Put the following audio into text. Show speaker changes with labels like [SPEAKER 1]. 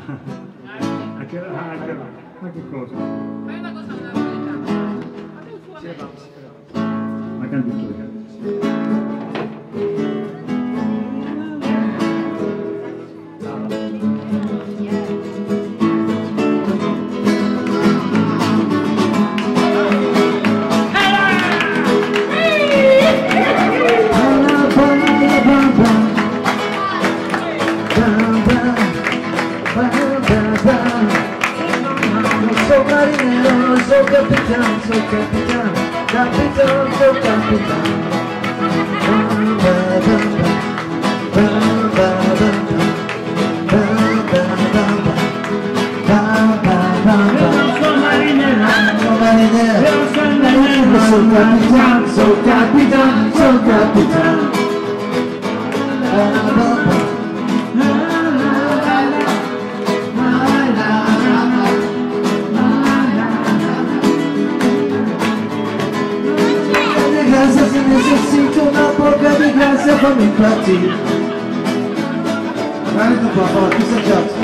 [SPEAKER 1] A che ma che cosa?
[SPEAKER 2] Fai una cosa napoletana.
[SPEAKER 1] Ma canti tu.
[SPEAKER 3] Soy capitán, soy capitán, capitán, soy capitán.
[SPEAKER 1] Soy marinero,
[SPEAKER 3] soy capitán, soy capitán, soy capitán. Se necessito una poca di grazia, fammi partire. Guarda un po', ti sei già